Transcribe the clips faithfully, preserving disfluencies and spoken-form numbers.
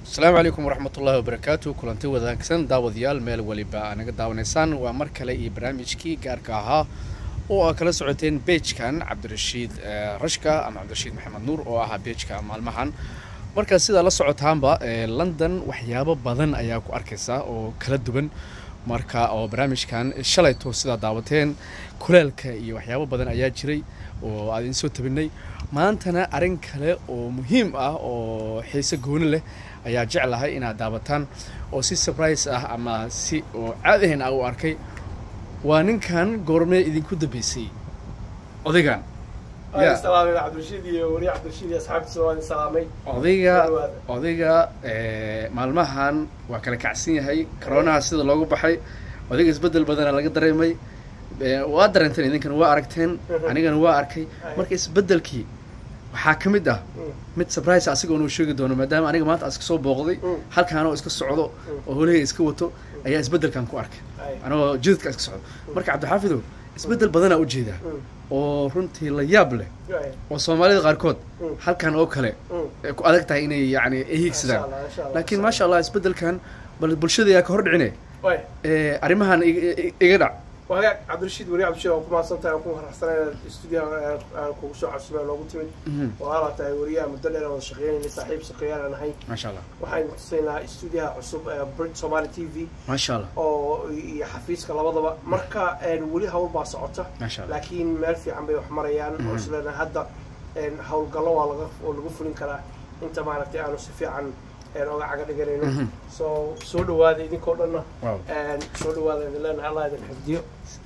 السلام عليكم ورحمة الله وبركاته. كلنتي wadaagsan daawadayaal meel waliba anaga daawaneysaan waa mar kale iyo barnaamijkii gaarka ahaa oo aad kala socoteen page-kan Cabdirashiid Rashka ama Cabdirashiid Maxamed Nuur oo ah page-ka maalmahan marka sida la socotaanba London waxyaabo badan ayaa ku arkaysa oo kala duwan marka oo barnaamijkan shalay to sida daawateen kuleelka iyo waxyaabo badan ayaa jiray oo aad soo tabinay maantana arin kale oo muhiim ah oo xiiso gooni leh ayaa jeclahay inaad daawataan oo si surprise ah ama si oo caadihin ah u arkay waa ninkan goormee idinku dambeysay odaygan يا سلام يا عبد الرشيد وريا عبد الرشيد يا أصحاب السلام سلامي odayga odayga ee maalmahan waa kala kacsan yahay corona sida loogu baxay odayga isbedel badan laga dareemay waa dareentay idinkan waa aragteen anigana waa arkay marka isbedelkii waxa kamid ah mid surprise asiga oo sheegi doono maadaama aniga maanta iska soo booqday halkaan oo iska socdo oo hoolay iska wato ayaa isbedelkan ku arkay anoo jidka iska socdo marka Cabdixaafido isbedel badan u jeeda oo runtii la yaab leh oo Soomaalida qaarkood halkaan oo kale ku adag tahay inay yaani eegsadaan laakiin ma sha Allah isbedelkan bal bulshada ka hor dhicine ee arimahan iga dhac وهاي عبد الرشيد وريا عبد الرشيد وكما صنتها وكما حصلنا الاستوديو كوسو عسبه لوgu timid وهذا تاي وريا مدلنا وشغالين صاحب سقيان انا هي ما شاء الله waxaan tusayna استوديو cusub Brit Somali T V ما شاء الله oo xafiiska labadaba marka aan wali hawl baa socota laakiin meel fiican bay wax marayaan oo isla hadda aan hawl galo waa laga oo lagu fulin karaa inta maaragtay aanu si fiican ee oga caga dhiganayno soo soo dhawaada idinkoo dhanna aan soo dhawaada ilaa Allah idin xifdiyo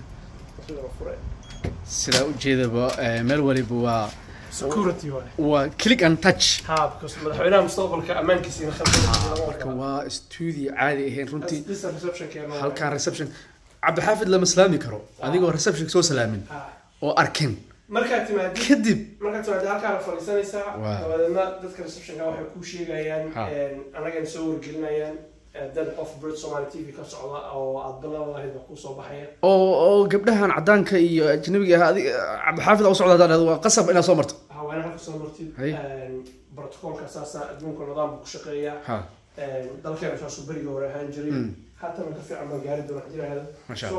sida u jeedaba meel waliba waa security waa click and touch ha because madaxweynaha mustaqbalka amaankiisa khaldan marka waa studio caadi ahayn runtii reception keeno halka reception Cabdixaafid lama salaami karo adigoo reception soo salaamin oo arkin marka timaadi kadib marka timaadi halka fariisanaysa dabadna dadka reception ka waxay ku sheegayaan anaga soo wargelinayaan dad of Brit Somali T V ka socda oo aad ballan lahayd ku soo baxaya oo oo gabdhahan cadaanka iyo ajnabiga ah Cabdixaafid oo socda dad waa qasab ina soo marto ha waa ina soo martid protocolka saasa adduunka nidaamka ku shaqeeya ha dalkeena soo bariga hore ahaan jiray hatta marka fiican baan gaari doona jirahada so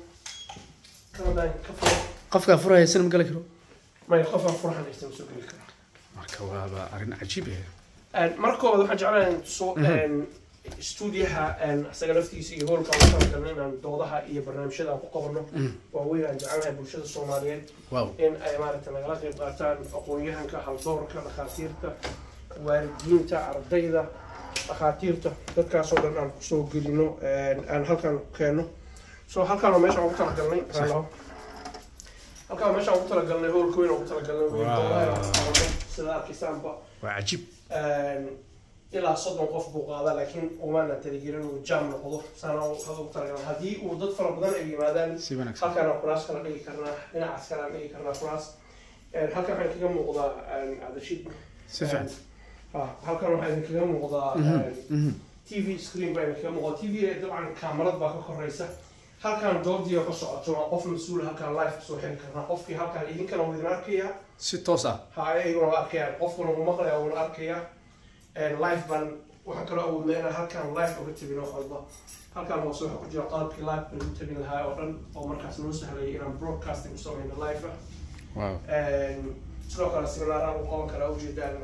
kana ka furo qofka furaysan ma gali karo ma qofka furahan aysan soo gali karo marka waa arin cajiib ah marka waxaan jeclahay soo studio-ha aan asaga laftiisa iyo howlka waxaan galnaa doodaha iyo barnaamijyada aan ku qabanno waa weyn aan jeclahay bulshada Soomaaliyeed in ay maaragtay nagala qayb qaataan aqoon-yahanka haldoorka dhakhaatiirta waalidiinta ardayda dhakhaatiirta dadkaas oo dhan aan ku soo gelino aan halkan keeno soo halkan meesha ugu talagalnay halkan meesha ugu talagalnay howlka weyn ugu talagalnay doodaha sida arkisaanba waa cajiib ilaa soddon qof buu qaadaa laakiin umaana taligelin uu jam noqdo sana uu talagalay hadii uu dad fara badan ay yimaadaan halkan oo kuraas kala dhigi karnaa dhinacaas kala dhigi karnaa kuraas halkan waxaa kaga muuqdaa Cabdirashiid si fiican ha halkan waxaa kaga muuqdaa T V screen baa kaga muuqdaa T V dabcan kaamarad baa ka koraysa halkan doodiyo ka socoto qof mas'uul halkan live soo xiri karnaa qofkii halkan idinkana uu idin arkaya si toos ah ha ayagoo arkaya qofkuna uu maqlayaa uu arkaya live ban waxa kale oo leena halkan live uga tabino qalba halkan oo soo ku jira qalabki live uga tabin lahaa oo dhan oo markaas noo sahlay inaan broadcasting soo in live wow and sidoo kale similar aan qoon kala u jeedaan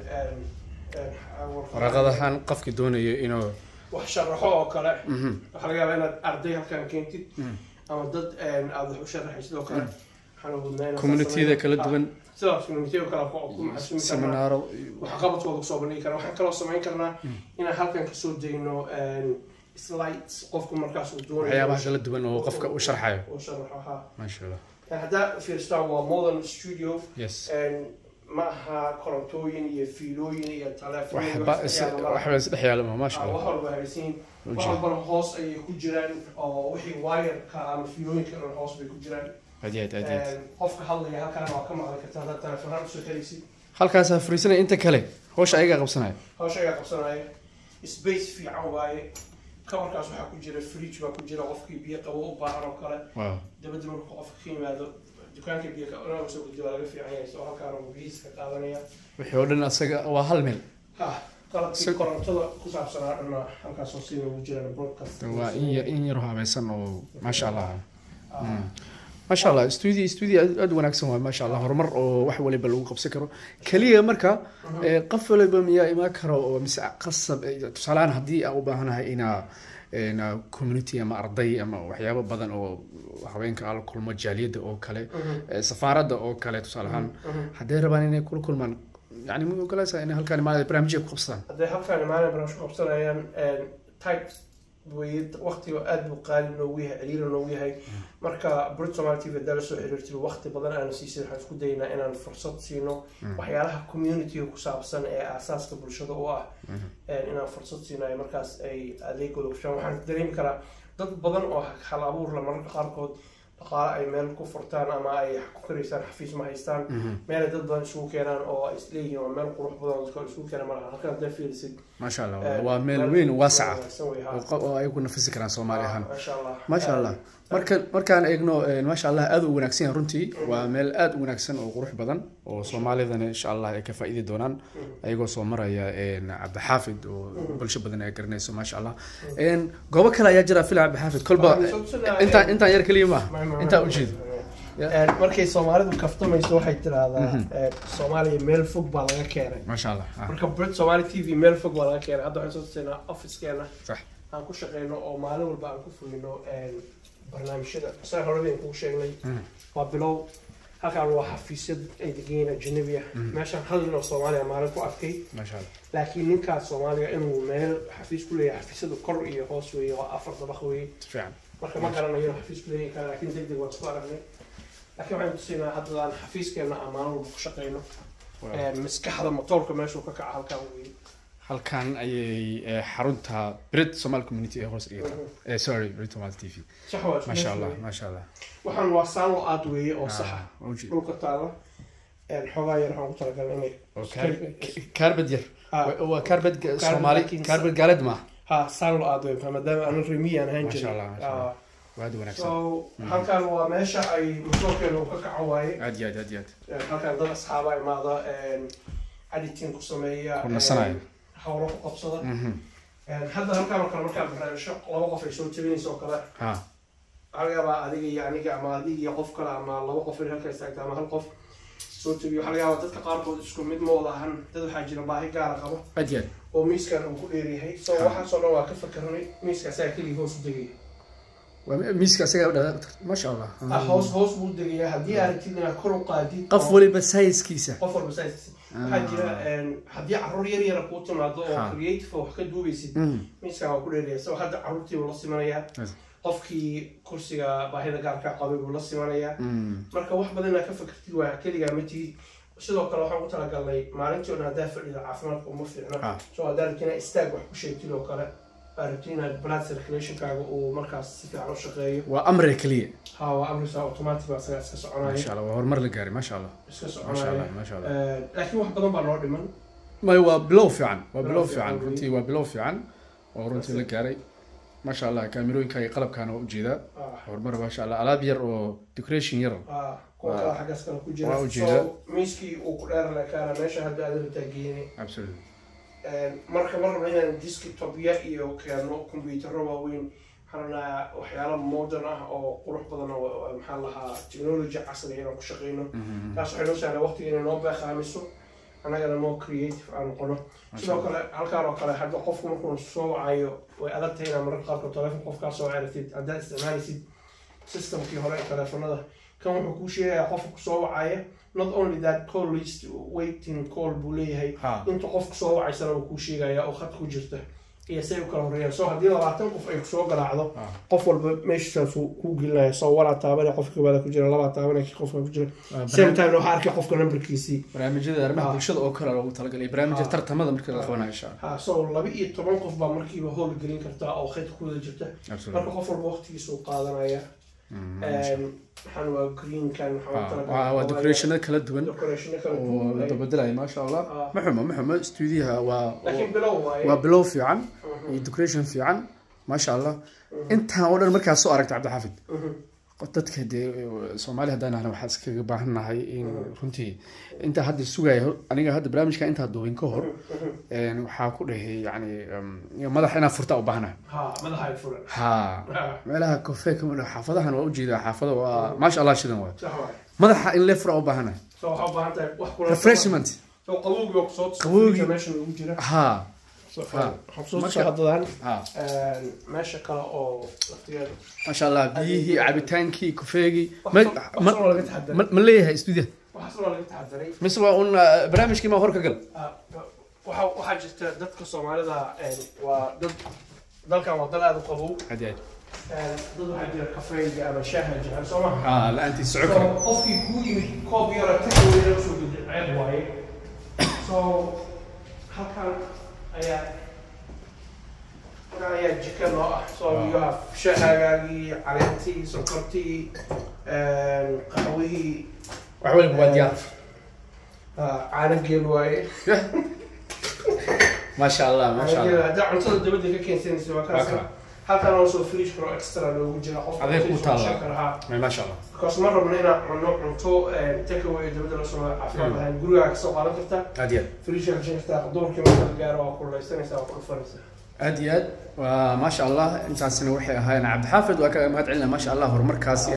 waraqadahan qofkii doonayo inuu wax sharaxo oo kale waxa laga yaabaa inaad arday halkan keentid ama dad aad wax u sharaxay sidoo kale waxaan u wadnaa community-da kala duwan sidoo community kala ku maxsuumin seminaaro waxa qabadkooda soo bandhigi kara waxaan kala samayn karnaa inaan halkan ka soo deeyno slides qofku markaas uu doonayo waxyaabaha kala duwan oo qofka u sharxayo oo sharaxaha ma sha Allah hada first waa modern studio yes and maaha korontooyin iyo fiilooyin iyo telefoon waxba is dhexyaalo ma sha Allah waxa walba haysiin waxa walba hoos ay ku jiraan oo wixii wire ka ama fiilooyinka hoos bay ku jiraan هديت هديت qofka hadlaya halkaan waa ka maqli kartaa hada telefoon soo xiriisi halkaas ha fariisana inta kale hoosh ayaga qabsanay hoosh ayaga qabsanay space fiican waaye kamarkaas waxa ku jira fridge baa ku jira qofkii biyo qabo u baahan oo kale waaw dabadda markuu qofka ka yimaado dukaanka biyo ka oo soo gudbiyo laga fiican yahay soo halkaan uu biis ka qaadanaya wixii oo dhan asaga waa hal meel ha qalabkii korontada ku saabsanaa halkaas oo sida ugu jiraan broadcast waa in yar in yar habaysan oo ma sha Allah ما شاء الله استوديو استوديو أد وناكسن ما شاء الله هرمر وح ولي بلوق قبسكرو كليه مركا قفل بميا ما كرو مسع قصب تصالان هدي أو بهنا هنا إن كوميونيتي أما أرضي أما وحياة بدن أو حوينك على كل مجاليد أو كله سفارة أو كله تصالحان هدي ربانين كل كل من يعني مو كله سأني هالكلام ما برامج قبصان هدي هالكلام ما برامج قبصان يعني تايب ويد وقتي وأد وقال نويه عليل نويه مركا بريت سومالي تي في درسوا حررت الوقت بدل أنا سيسير حنفكو دينا إن الفرصة سينو وحيالها كوميونيتي وكساب سنة أساس قبل شو ضوء إن الفرصة سينا مركز أي أديك ودوشان وحن دريم كلا ضد بدل أو حلابور لما مركا خاركود قال أي مال كفرتان أما أي كريسان حفيز مهيستان مال ضد بدل شو كان أو إسليه ومال قروح بدل شو كان مرة هكذا ده في السد ما شاء الله ومال وين واسعة وأيكون نفس كلام سومالي هان ما شاء الله ما شاء الله marka markaan eegno ma sha Allah aad u wanaagsan runtii waa meel aad u wanaagsan oo qurux badan oo Soomaalidana insha Allah ay ka faa'iido doonaan ayagoo soo maraya een Abdi Xaafid oo bulsho badan ay garanayso ma sha Allah een goobo kale ayaa jira fil Abdi Xaafid kolba inta inta yar kaliya ma inta u jeedo markay Soomaalidu kaftamayso waxay tiraahdaa Soomaaliya meel fog baa laga keenay ma sha Allah marka Brit Somali T V meel fog baa laga keenay hadda waxaan soo tusnaa office-keena sax aan ku shaqeyno oo maalin walba aan ku fulino barnaamijyada sida hore baan ku sheegnay waa bilow halkaan waa xafiisyad ay degan Ajnabiya meeshaan hal nin oo Soomaaliya maalin ku arkay ma sha Allah laakiin ninkaas Soomaaliya inuu meel xafiis ku leeyahay xafiisyada kor iyo hoos weeye waa afar dabaq weeye fiican marka ma garanayo xafiis ku leeyahay laakiin degdeg waa ku aragnay laakiin waxaan tusinaa hadda aan xafiiskeena amaan walba ku shaqeyno ee maskaxda motorka meesha ka kaca halkaan weeye halkan ayay xarunta Brit Somali community ee hoos dhigata ee sorry Brit Somali T V ma sha Allah ma sha Allah waxaan waa saan oo aad weeye oo sax ah dhulka taala ee xogaa yar waxaan ku talagalay inay karbad yar waa karbad Somali karbad galad ma ha saan oo aad weeye maadaama aan reemiyan ahaan jiray ma sha Allah waad wanaagsan so halkan waa meesha ay motorkeenu ka kaco waaye aad yaad aad yaad halkan dad asxaaba imaada ee editing ku sameeya kunasanaay حوله قبصة. هذا هم كانوا كانوا كانوا برنامج لو وقف يسوي تبيني سوق كذا. ها. على بقى هذه يعني كعما هذه يقف كلا عما لو وقف في هالكيس تاعك عما هالقف سوي تبي حلقة وتذكر قارب تسكون مد موضع هن تدو حاجة نباهي قارة قبة. أجل. وميس كان كل إيري سو واحد صار واقف فكرني ميس كساكل يهوس دقيقة. وميس كساكل ما شاء الله. هوس هوس بود دقيقة هدي أرتينا كرو قادي. قفولي بس هاي سكيسة. قفول بس هاي سكيسة. حاجة هدي عرور يري يرى كوت مع ضوء كرييتيف وحكي دوبيسي ميس كان كل إيري سو هذا عروتي ولا سمانية. qofkii kursiga baahida gaarka qabay uu la simanaya marka wax badan ka fakirtid waa kaliya miti sidoo kale waxaan ku talagalay maalintii oo hadaa fadhida caafimaadka uma fiicna soo hadaa kina istaag wax ku sheegtid oo kale aragtina blood circulation kaaga uu markaas si fiican u shaqeeyo waa amri kaliya ha waa amri saa automatic baa saga iska soconaya ma sha Allah waa horumar la gaaray ma sha Allah iska soconaya ma sha Allah laakiin wax badan baa loo dhiman ma waa blow fiican waa blow fiican runtii waa blow fiican oo runtii la gaaray ما شاء الله كاميرون كاي قلب كانوا وجيدا هرمر ما شاء الله على بير و ديكوريشن ير اه كل حاجه كانوا كوجيدا ميسكي وكلار لا كان ماشي هذا هذا تاجيني ابسولوت marka mar rabnaa desktop ya iyo keeno computer waaweyn xarana waxyaalo modern ah oo qurux badan oo maxaa lahaa technology casri ah oo ku shaqeeyno taas waxay noo saaray waqtigeena noo baaxaamiso anagana mo creative aan qono sidoo kale halkaan oo kale hadda qofku markuu soo wacayo way adag tahay in marka qaabka telefoon qofka soo ceyrtid hadda isticmaalaysid systemkii hore ee telefoonada kan wuxuu ku sheegayaa qofku soo wacaya not only that call list waiting call buu leeyahay inta qofku soo wacaysana uu ku sheegayaa oo khad ku jirta iyo say kala horeeyaan soo hadii labaatan qof ay soo galaacdo qof walba meeshaas uu ku gelinaya soo wala taabanay qofka wada ku jira laba taabanay qofka ku jira same time loo arki qofka numberkiisi barnaamijyada arrimaha bulshada oo kale loogu talagalay barnaamijyada tartamada markii la qabanayo insha Allah ha soo laba iyo toban qof baa markiiba hool gelin karta oo khad ku wada jirta marka qof walba waqtigiisa uu qaadanaya waxaan waa green kan waxaan waa decoration kala duwan oo dabadalay ma sha Allah ma xumo ma xumo stuudiyaha waa waa below fiican iyo decoration fiican ma sha Allah inta oo dhan markaa soo aragtay Abdi Xaafid dadka Soomaaliya hadaan ahna waxa iskaga baahanahay in runtii inta hadda sugayo aniga hadda barnaamijka inta duubin ka hor een waxa ku dhahay yani madax ina furta u baahanahay ha madax ay furan ha meelaha kafee kuma xaafadahan waa u jeedaa xaafada waa ma sha Allah shidan waa madaxa in la fura u baahanahay soo waxa u baahantahay wax kula refreshment soo qabowgi oo soo qabowgi meesha ugu jira ha خصوصا هذا ماشي كلا أو ما شاء الله بيه عبتانكي كوفيجي ما ما ليه استوديو وحصل ولا يتحدري مثل ما قلنا برامج كيما هورك قل وح وحاجة دتك الصومالي ذا ودد ذلك وضل هذا قبو عديد ضد حاجة كافيه أما شاهد جهة سماه آه لا أنت السعودية أوكي كودي كوبي ولا تكوي نفسه بالعيب واي so هكذا أيا أيا جيكا نوع so you have شهاجي علنتي سكرتي قهوي وحول بواديات عارف جيلواي ما شاء الله ما شاء الله ده عنصر الدبدة كين سنس وكذا هل كان وصل فريش كرو إكسترا لو جينا قف هذا كوتالا ما شاء الله كاس مرة من هنا عنو عنتو تكوي الدبدة لو سمع عفوا هن جروع كسو قالوا كفتا أدياد فريش كجين كفتا دور كمان جارو كل يستنى سوا كل فرنسا أدياد وما شاء الله إنسان سنة وحي هاي أنا عبد الحافظ وكذا ما تعلنا ما شاء الله هو مركز